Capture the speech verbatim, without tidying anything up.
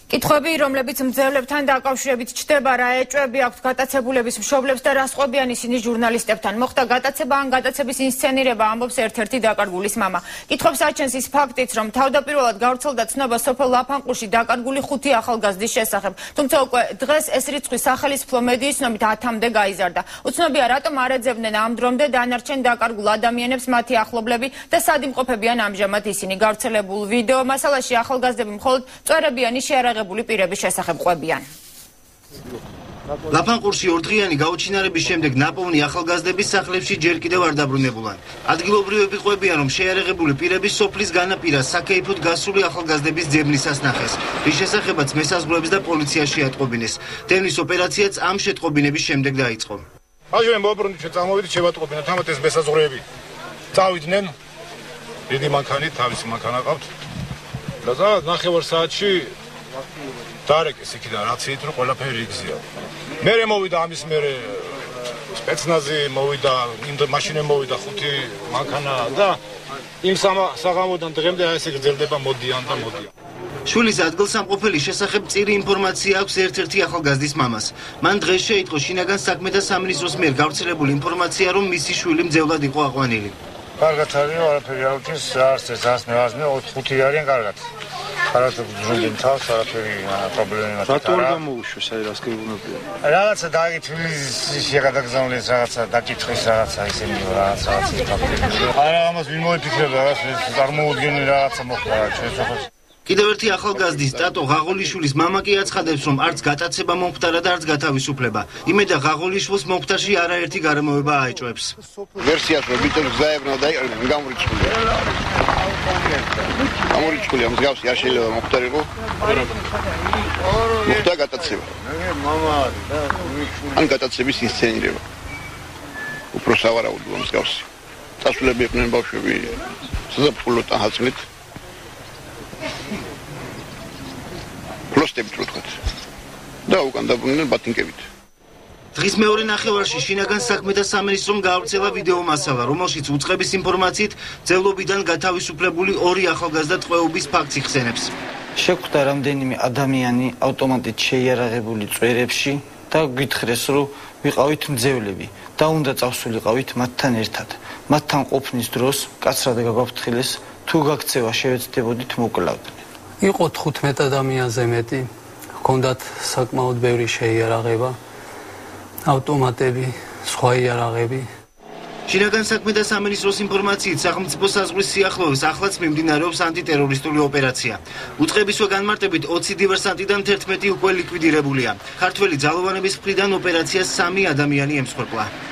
კითხვები, რომლებიც მძევლებთან დაკავშირებით ჩდება, რა ეჭვები აქვთ გატაცებულების მშობლებს და რა სხვებიან ისინი ჟურნალისტებთან. მოხდა გატაცება ან გატაცების ინსცენირება, ამბობს ერთ-ერთი დაკარგულის მამა. კითხვებს აჩენს ის ფაქტიც, რომ თავდაპირველად გავრცელდა ცნობა სოფელ ლაფანყურში დაკარგული ხუთი ახალგაზრდის შესახებ. თუმცა უკვე დღეს ეს რიცხვი სახელმწიფო მედიის ცნობით ათამდე გაიზარდა. უცნობია, რატომ არ ეძებდნენ ამ დრომდე დანარჩენ დაკარგულ ადამიანებს მათი ახლობლები და სად იმყოფებიან ამჟამად ისინი. გავრცელებულ ვიდეო მასალაში ახალგაზრდები მხოლოდ წვერებიანი შეარაღებული პირების შესახებ ყვებიან. ლაფანყურში ორდღიანი გაუჩინარების შემდეგ ნაპოვნი ახალგაზრდების სახლებში ჯერ კიდევ არ დაბრუნებულან. ადგილობრივები ყვებიან, რომ შეიარაღებული პირები სოფლის განაპირას საქეიფოდ გასული ახალგაზრდების ძებნისას ნახეს, რის შესახებაც მესაზღვრეებს და პოლიცია შეატყობინეს. დევნის ოპერაციაც ამ შეტყობინების შემდეგ დაიწყო. Ajme მოbrუნდით წამოვიდით შევატყობინოთ ამათ ეს მესაზღვრეები. წავიდნენ დიდი მანქანი, თავისი მანქანა ყავთ. და ზოგადად ნახევარ საათში დარეკეს იქიდან რაც იტყვი რომ ყველაფერი იგზია. მერე მოვიდა ამის მერე სპეცნაზი მოვიდა, იმ მაშინე მოვიდა ხუთი მანქანა და იმ საღამოდან დღემდე აი ესე გრძელდება მოდიან და მოდიან. შვილის ადგილსამყოფელის შესახებ წირი ინფორმაცია აქვს ერთ-ერთი ახალგაზრდის მამას. მან დღეს შეიტყო შინაგან საქმეთა სამინისტროს მიერ გავრცელებული ინფორმაცია, რომ მისი შვილი მძევლად იყო აყვანილი. კარგად არის, არაფერი არ უჩინს, არც ეს არც მე არც მე ხუთი არიან კარგად. Arată jungem tავს, არაფერი პრობლემა არ რატო არ გამოუშვეს, აი რას გეუბნებია? რაღაცა დაიგეთილი შეგადაგზავნეს, რაღაცა დაკითხეს, რაღაცა ისინი რაღაცა რაღაცა. არა, ამას ვინ მოიფიქრებდა, რაღაცა წარმოუდგენელი რაღაცა მოხდა ჩვენს ოხოს. კიდევ ერთი ახალგაზრდის ტატო ღაღოლიშვილის მამა კი აცხადებს, რომ არც გატაცება მომხდარა და არც გათავისუფლება. იმედა ღაღოლიშვილს მომხდარში არაერთი გარემოება აეჭვებს. ვერსიას რომ ბიჭებს გზაებნა და გამორიცხულია. გამორიცხულია, მსგავსი არ შეიძლება მომხდარიყო. მოხდა გატაცება. ან გატაცების ინსცენირება. უფრო სავარაუდოა მსგავსი. დასულები იყვნენ ბავშვები საზაფხულო ტანხმით. Plostebit რო თქვათ. და უკან დაბრუნდნენ ბათინკებით. დღის მეორე ნახევარში შინაგან საქმეთა სამინისტრომ გაავრცელა ვიდეო მასალა, რომელშიც უწყების ინფორმაციით ძევლობიდან გათავისუფლებული ორი ახალგაზრდა ტყვეობის ფაქტს იხსენებს. შეხვდა რამდენიმე ადამიანი ავტომატით შეიარაღებული წვერებში და გითხრეს, რომ ვიყავით მძევლები და უნდა წავსულიყავით მათთან ერთად. მათთან ყოფნის დროს კაცრად გაგვაფრთხილეს, თუ გაქცევა შევეცდებოდით მოკლავდნენ. იყო თხუთმეტ ადამიანზე მეტი, ჰქონდათ საკმაოდ ბევრი შეიარაღება, ავტომატები, სხვა იარაღები. შინაგან საქმეთა სამინისტროს ინფორმაციით სახელმწიფო საზღვრის სიახლოვეს ახლაც მიმდინარეობს ანტიტერორისტული ოპერაცია. უწყებისვე განმარტებით ოცი დივერსანტიდან თერთმეტი უკვე ლიკვიდირებულია. ქართველი ძალოვანების მხრიდან ოპერაციას სამი ადამიანი ემსხვერპლა.